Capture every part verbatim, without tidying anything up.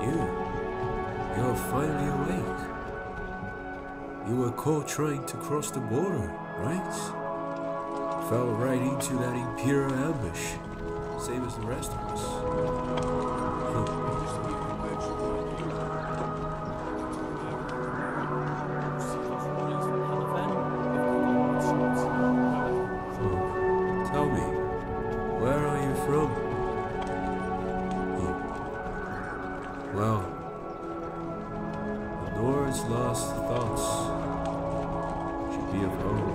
you. You're finally awake. You were caught trying to cross the border, right? Fell right into that Imperial ambush. Same as the rest of us. Huh. Tell me, where are you from? Oh. Well, the Lord's last thoughts should be of home.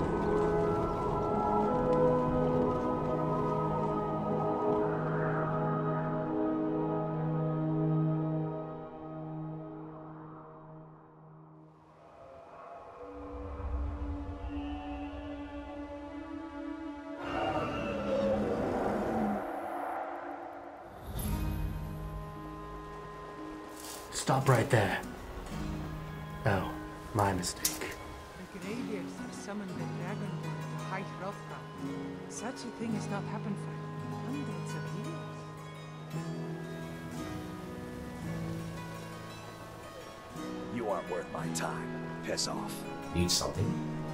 Stop right there. Oh, my mistake. The Greybeards have summoned the dragon to fight Hrothgar. Such a thing has not happened for hundreds of years. You aren't worth my time. Piss off. Need something?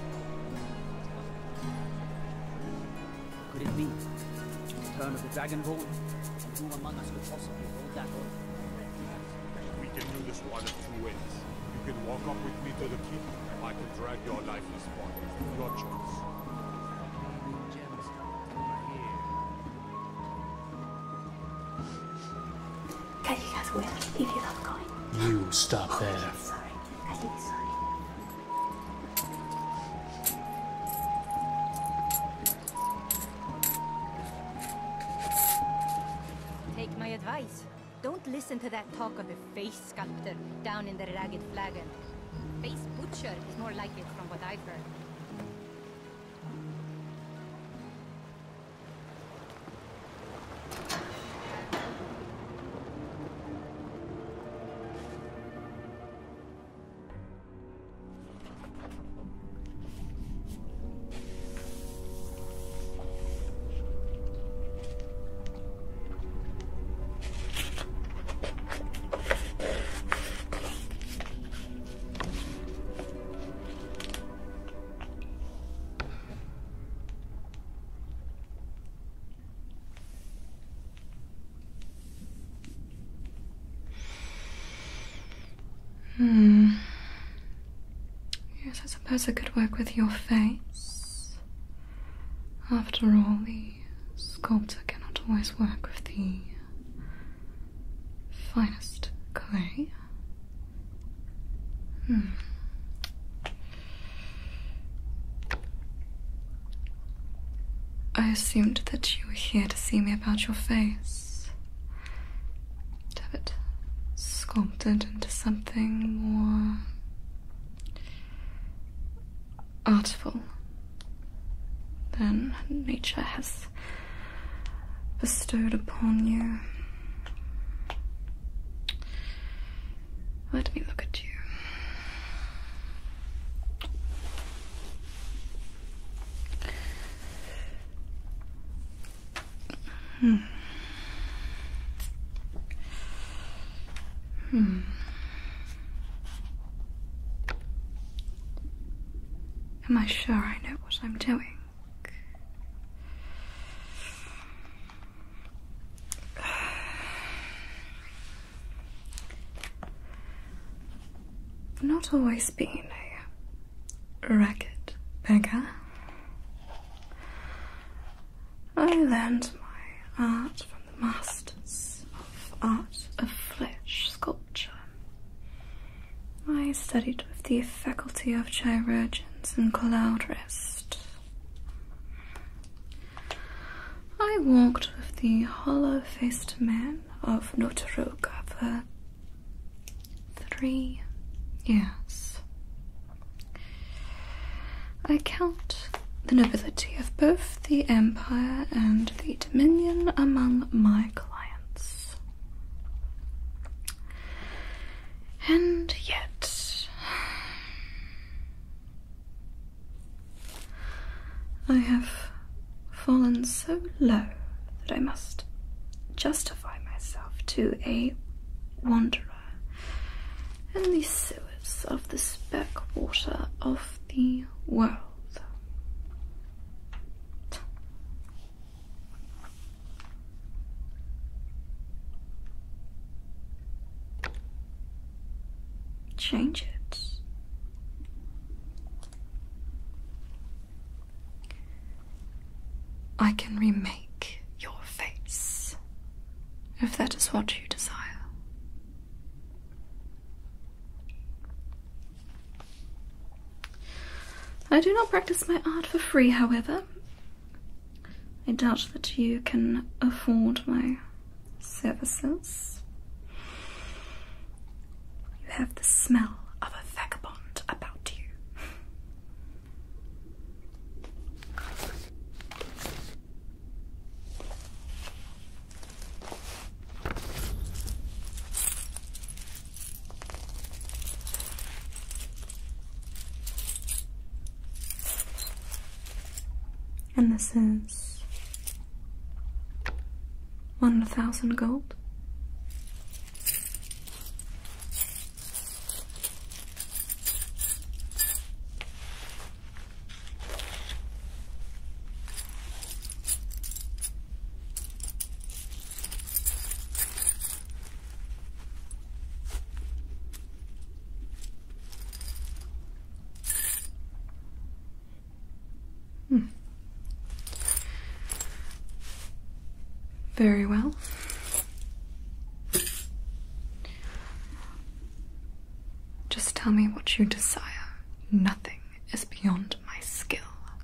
Could it be the turn of the dragon ball? And who among us could possibly hold that on? We can do this one of two ways. You can walk up with me to the keep, or I can drag your lifeless body. Your choice. Can you guys win if you love going? You stop there. Sorry, I think sorry. Take my advice. Don't listen to that talk of the Face Sculptor down in the Ragged Flagon. Face Butcher is more like it from what I've heard. Hmm. Yes, I suppose I could work with your face. After all, the sculptor cannot always work with the finest clay. Hmm. I assumed that you were here to see me about your face. To have it sculpted into something more artful than nature has bestowed upon you. Let me look at you. Hmm. Hmm. Am I sure I know what I'm doing? I've not always been a ragged beggar. I learned my art from the masters of art of flesh sculpture. I studied with the faculty of chirurgeons and cloud rest. I walked with the hollow-faced men of Notaruga for three years. I count the nobility of both the Empire and the Dominion among my clients. And yet, I have fallen so low that I must justify myself to a wanderer in the sewers of this backwater of the world. Change it. I can remake your face, if that is what you desire. I do not practice my art for free, however. I doubt that you can afford my services. You have the smell of a vagabond about you. And this is one thousand gold. Hmm. Very well. Just tell me what you desire. Nothing is beyond my skill.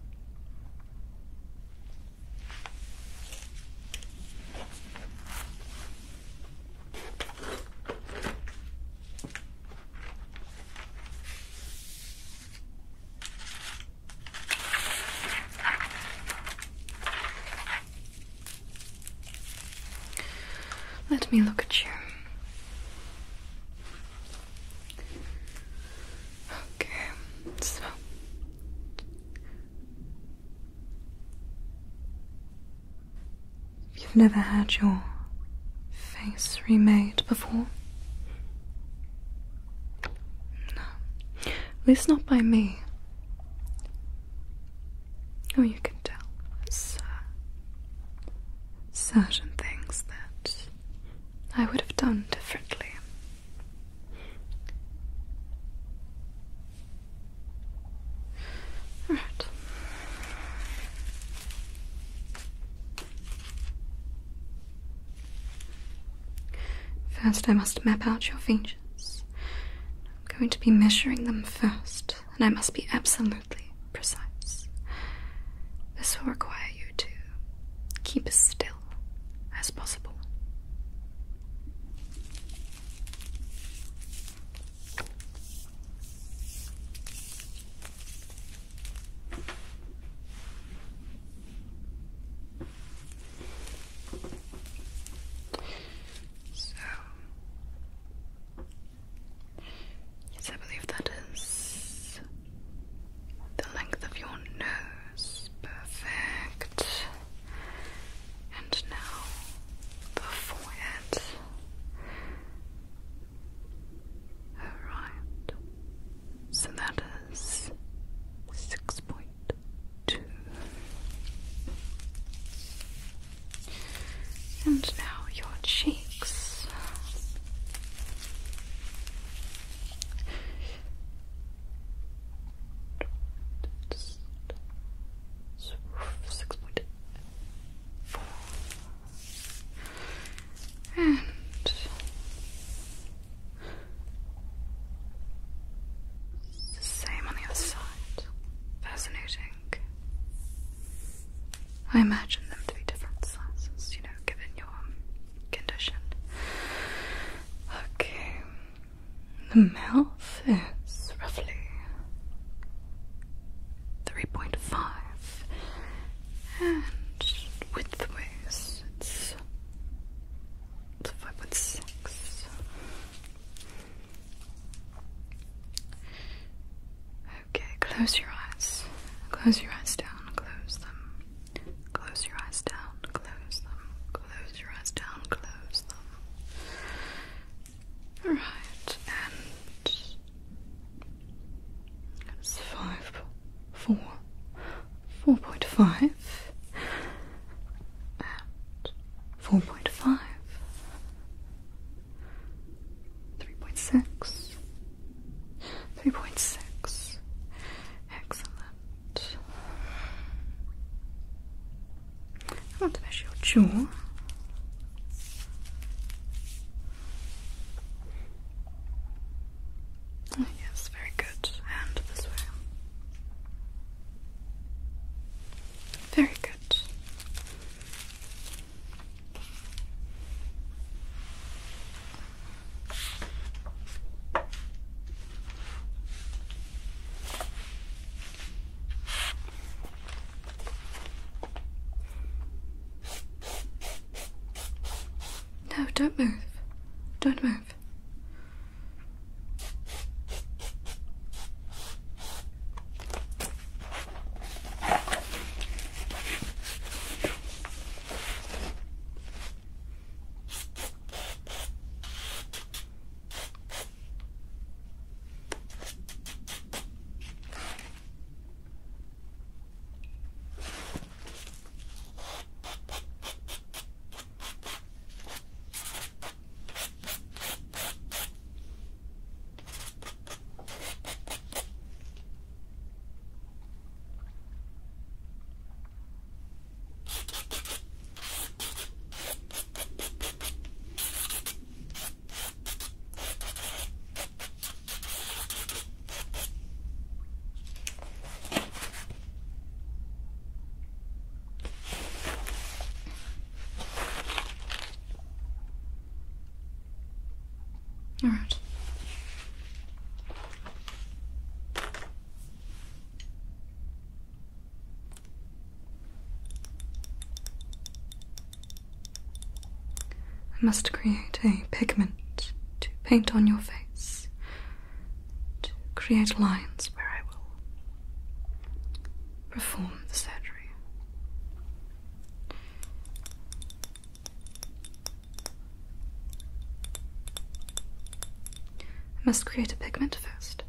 Let me look at you. Okay, so you've never had your face remade before? No, at least not by me. Oh, you can tell. There's uh, certain things that I would have done differently. Right. First, I must map out your features. I'm going to be measuring them first, and I must be absolutely precise. This will require you to keep as still as possible. Yes, I believe that is the length of your nose. Perfect. And now the forehead. Alright. So that is six point two. And now your cheeks. Six point four. And the same on the other side. Fascinating. I imagine them to be different sizes, you know, given your condition. Okay. The mouth is roughly three point five. And widthways, it's, it's five point six. Okay, close your eyes. Close your eyes down. Close them. Close your eyes down. Close them. Close your eyes down. Close them. Alright, and six. three point six. Excellent. I want to measure your jaw. Oh, yes, very good. And this way. Very good. No, don't move. Don't move. All right. I must create a pigment to paint on your face, to create lines where I will perform the surgery. I must create a pigment first.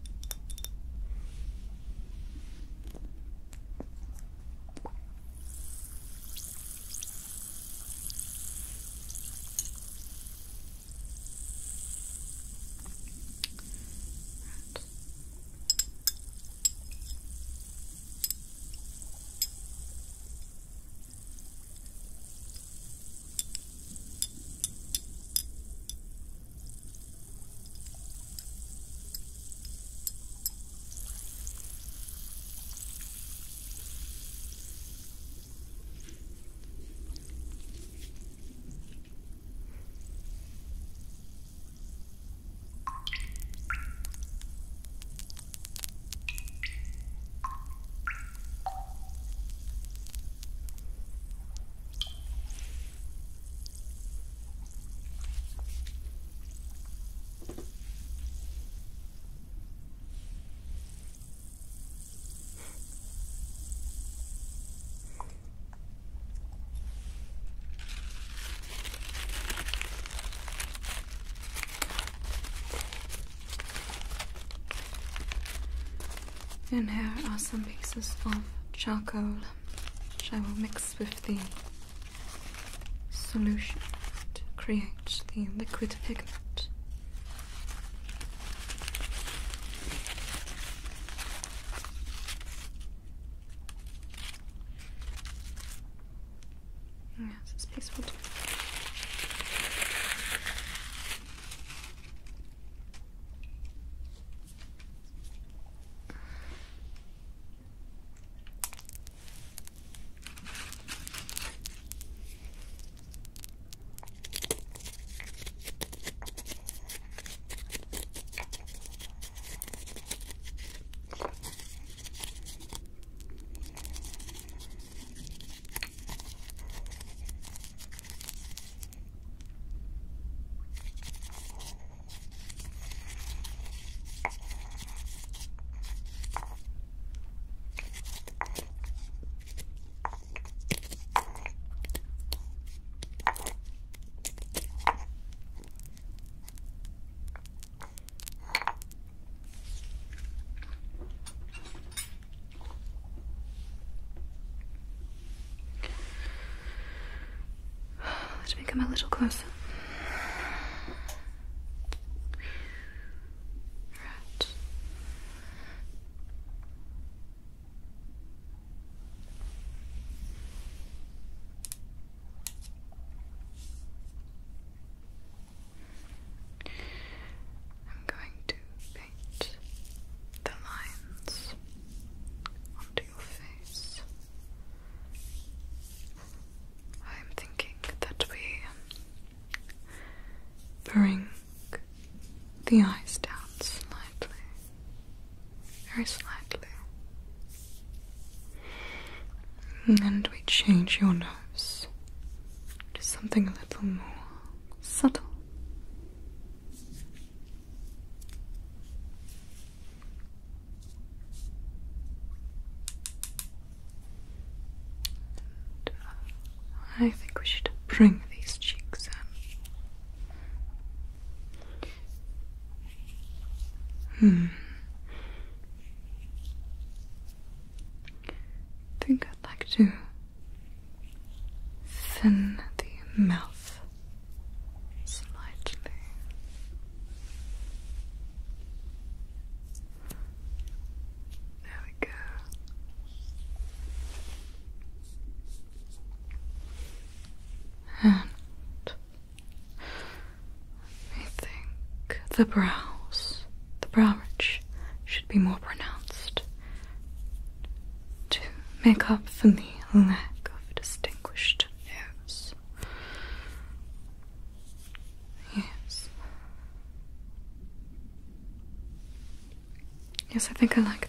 And here are some pieces of charcoal, which I will mix with the solution to create the liquid pigment. Yes, this piece will do. Let me come a little closer. the eyes down slightly. Very slightly. And we change your nose to something a little more subtle. I think we should bring these cheeks in. Hmm. I think I'd like to thin the mouth slightly. There we go. And I think the brows, the brow ridge should be more pronounced to make up for the lack of a distinguished nose. Yes. Yes, I think I like that.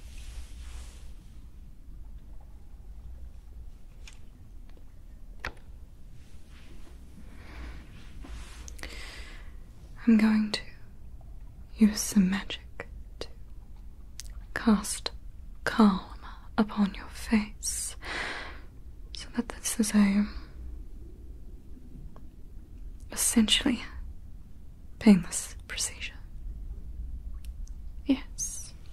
I'm going to use some magic to cast calm upon your face so that this is a essentially painless procedure. Yes.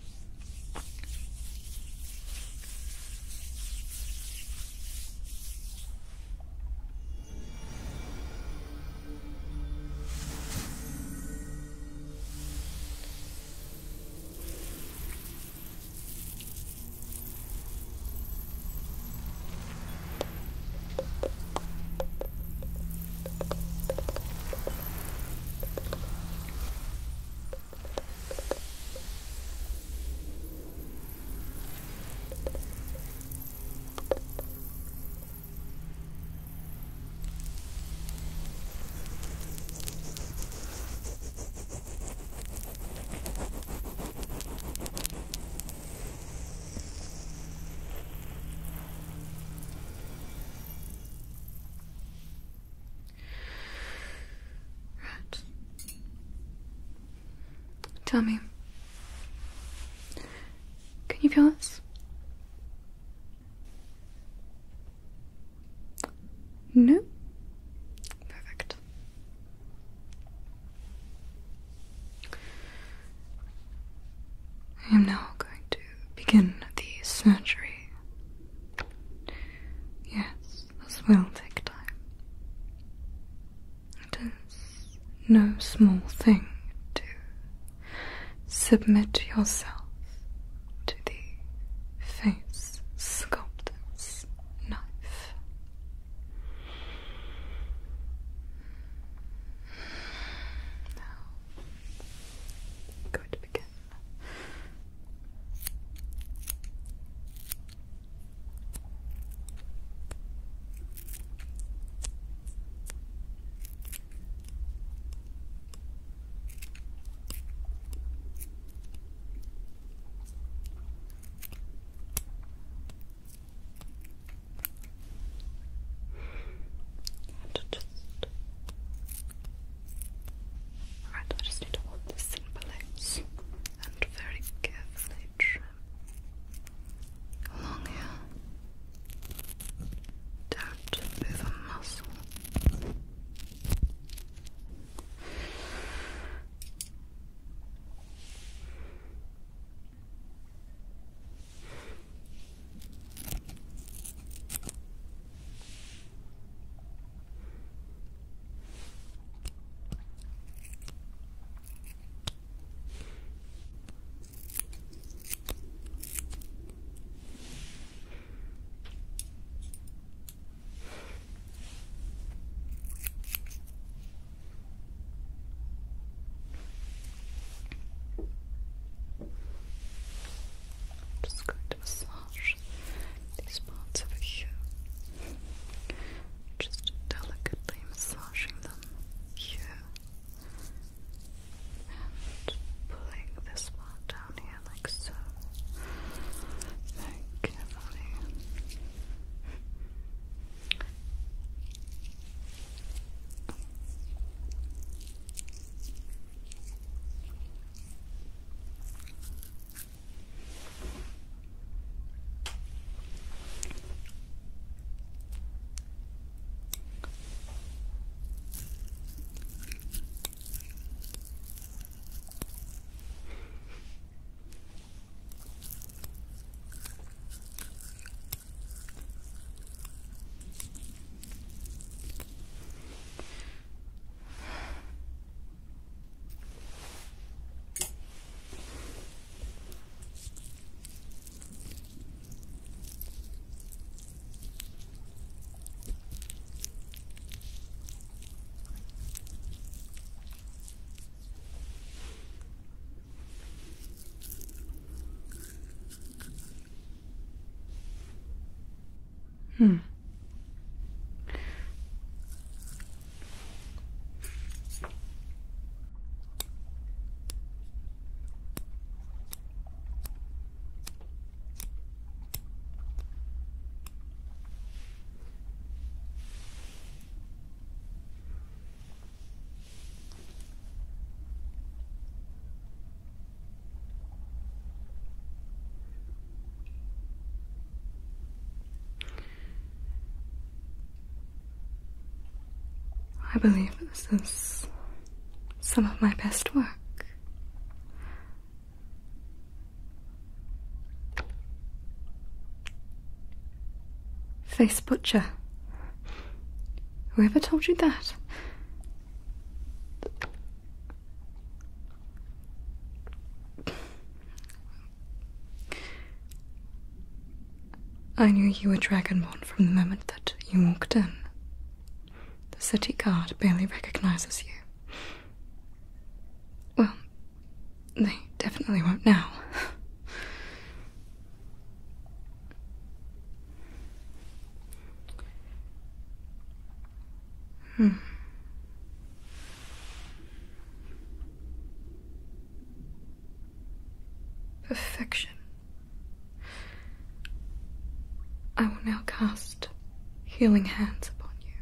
Tell me, can you feel this? No? Perfect. I am now going to begin the surgery. Yes, this will take time. It is no small thing submit yourself to the Face Sculptor's knife. Now, I'm going to begin. Hmm. I believe this is some of my best work. Face Butcher. Whoever told you that? I knew you were Dragonborn from the moment that you walked in. The city guard barely recognizes you. Well, they definitely won't now. Hmm. Perfection. I will now cast healing hands upon you.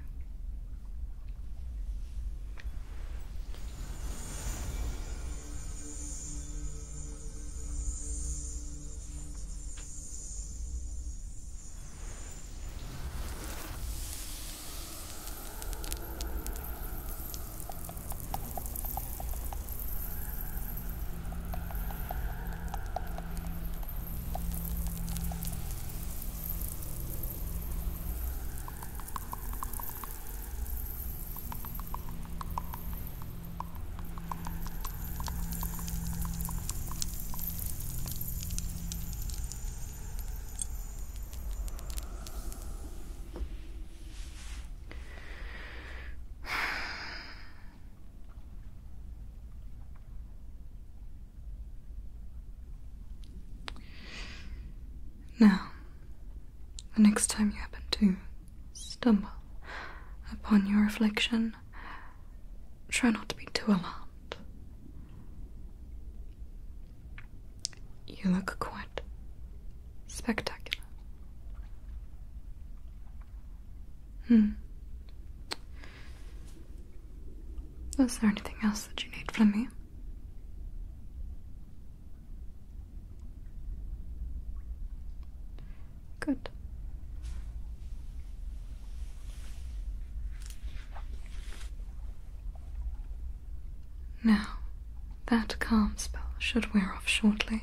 Now, the next time you happen to stumble upon your reflection, try not to be too alarmed. You look quite spectacular. Hmm. Is there anything else that you need from me? Good. Now, that calm spell should wear off shortly.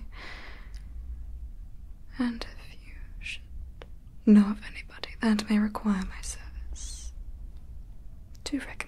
And if you should know of anybody that may require my service, do recommend